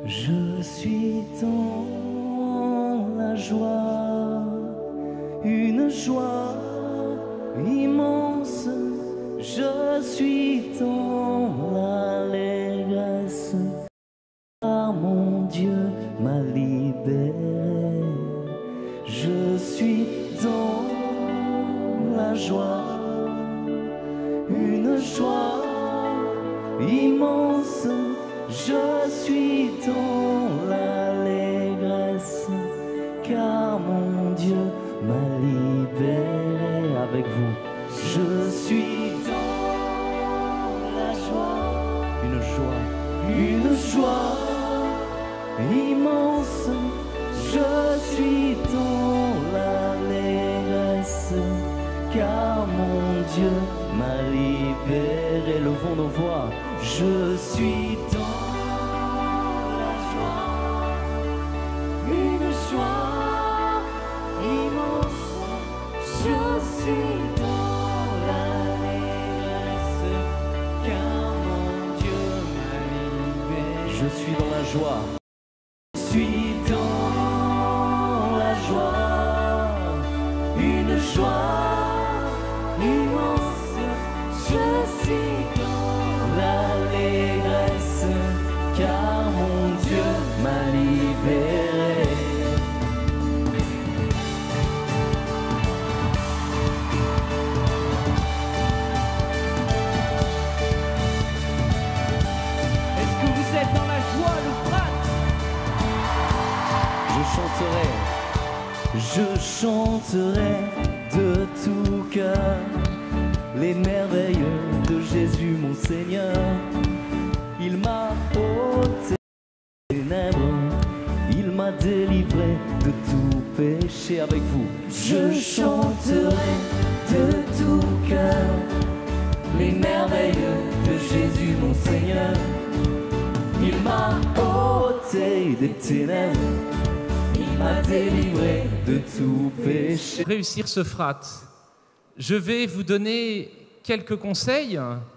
Je suis dans la joie, une joie immense. Je suis dans l'allégresse, car mon Dieu m'a libéré. Je suis dans la joie, une joie immense. Je suis dans l'allégresse, car mon Dieu m'a libéré. Avec vous, je suis dans la joie, une joie immense. Je suis dans l'allégresse, car mon Dieu m'a libéré. Levons nos voix. Je suis dans la joie, une joie immense. Je suis dans l'allégresse, car mon Dieu m'a libéré. Je suis dans la joie. Je suis dans la joie, une joie immense. Je suis dans l'allégresse, car mon Dieu m'a libéré. Est-ce que vous êtes dans la joie, le frat? Je chanterai de tout cœur les merveilles de Jésus mon Seigneur. Il m'a ôté les ténèbres, il m'a délivré de tout péché. Avec vous, je chanterai de tout cœur les merveilles de Jésus mon Seigneur. Il m'a ôté des ténèbres, il m'a délivré de tout péché. Pour réussir ce frat, je vais vous donner quelques conseils